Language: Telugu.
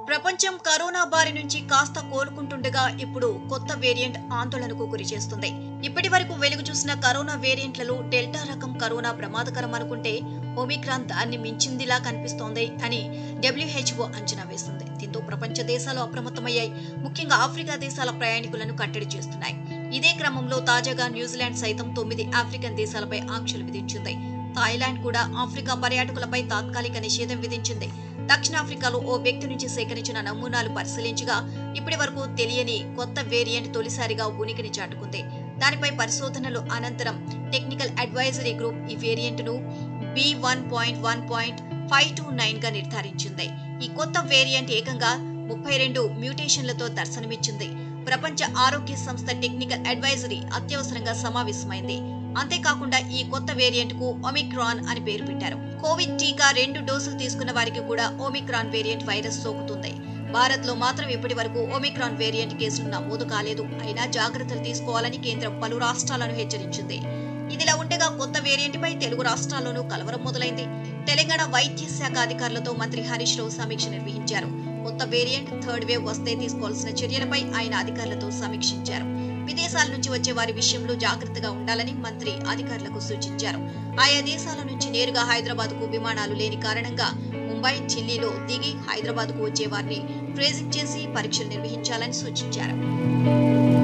ప్రపంచం కరోనా బారి నుంచి కాస్త కోలుకుంటుండగా ఇప్పుడు కొత్త వేరియంట్ ఆందోళనకు గురిచేస్తుంది. ఇప్పటి వరకు వెలుగు చూసిన కరోనా వేరియంట్లలో డెల్టా రకం కరోనా ప్రమాదకరం అనుకుంటే ఒమిక్రాన్ దాన్ని మించిందిలా కనిపిస్తోంది అని WHO అంచనా వేస్తుంది. దీంతో ప్రపంచ దేశాలు అప్రమత్తమయ్యాయి. ముఖ్యంగా ఆఫ్రికా దేశాల ప్రయాణికులను కట్టడి చేస్తున్నాయి. ఇదే క్రమంలో తాజాగా న్యూజిలాండ్ సైతం 9 ఆఫ్రికన్ దేశాలపై ఆంక్షలు విధించింది. థాయిలాండ్ కూడా ఆఫ్రికా పర్యాటకులపై తాత్కాలిక నిషేధం విధించింది. దక్షిణాఫ్రికాలో ఓ వ్యక్తి నుంచి సేకరించిన నమూనాలు పరిశీలించగా ఇప్పటి వరకు తెలియని కొత్త వేరియంట్ తొలిసారిగా ఉనికిని చాటుకుంది. దానిపై పరిశోధనలు అనంతరం టెక్నికల్ అడ్వైజరీ గ్రూప్ ఈ వేరియంట్ ను B1.1.529 గా నిర్ధారించింది. ఈ కొత్త వేరియంట్ ఏకంగా 32 మ్యూటేషన్లతో దర్శనమిచ్చింది. ప్రపంచ ఆరోగ్య సంస్థ టెక్నికల్ అడ్వైజరీ అత్యవసరంగా సమావేశమైంది. అంతేకాకుండా ఈ కొత్త వేరియంట్ కు ఒమిక్రాన్ అని పేరు పెట్టారు. కోవిడ్ టీకా 2 డోసులు తీసుకున్న వారికి కూడా ఒమిక్రాన్ వేరియంట్ వైరస్ సోకుతుంది. భారత్ లో మాత్రం ఇప్పటి వరకు ఒమిక్రాన్ వేరియంట్ కేసులు నమోదు కాలేదు. అయినా జాగ్రత్తలు తీసుకోవాలని కేంద్రం పలు రాష్ట్రాలను హెచ్చరించింది. ఇదిలా ఉండగా కొత్త వేరియంట్ పై తెలుగు రాష్ట్రాల్లోనూ కలవరం మొదలైంది. తెలంగాణ వైద్య శాఖ అధికారులతో మంత్రి హరీష్ రావు సమీక్ష నిర్వహించారు. కొత్త వేరియంట్ థర్డ్ వేవ్ వస్తే తీసుకోవాల్సిన చర్యలపై ఆయన అధికారులతో సమీక్షించారు. విదేశాల నుంచి వచ్చే వారి విషయంలో జాగ్రత్తగా ఉండాలని మంత్రి అధికారులకు సూచించారు. ఆయా దేశాల నుంచి నేరుగా హైదరాబాద్ కు విమానాలు లేని కారణంగా ముంబై, ఢిల్లీలో దిగి హైదరాబాద్ కు వచ్చే వారిని ట్రేసింగ్ చేసి పరీక్షలు నిర్వహించాలని సూచించారు.